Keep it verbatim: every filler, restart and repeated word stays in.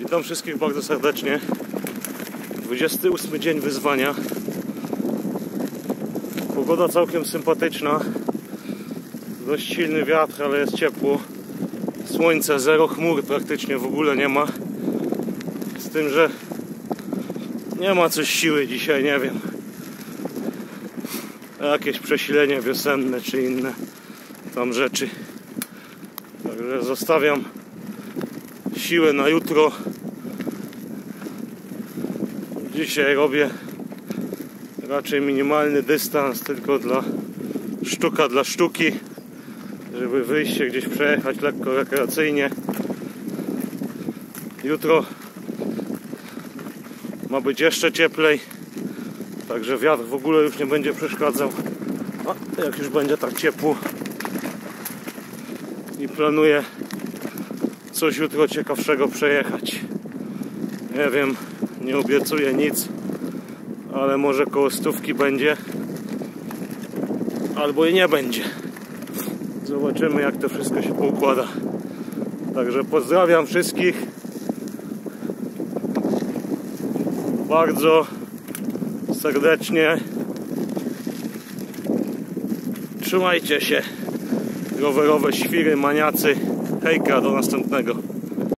Witam wszystkich bardzo serdecznie. dwudziesty ósmy dzień wyzwania. Pogoda całkiem sympatyczna. Dość silny wiatr, ale jest ciepło. Słońce, zero chmur, praktycznie w ogóle nie ma. Z tym, że nie ma coś siły dzisiaj, nie wiem. Jakieś przesilenie wiosenne czy inne tam rzeczy. Także zostawiam siłę na jutro. Dzisiaj robię raczej minimalny dystans, tylko dla sztuka dla sztuki, żeby wyjść się gdzieś przejechać lekko rekreacyjnie. Jutro ma być jeszcze cieplej, także wiatr w ogóle już nie będzie przeszkadzał. A jak już będzie tak ciepło, i planuję coś jutro ciekawszego przejechać. Nie wiem, nie obiecuję nic, ale może koło stówki będzie, albo i nie będzie. Zobaczymy, jak to wszystko się poukłada. Także pozdrawiam wszystkich bardzo serdecznie. Trzymajcie się, rowerowe świry, maniacy. Hejka, do następnego.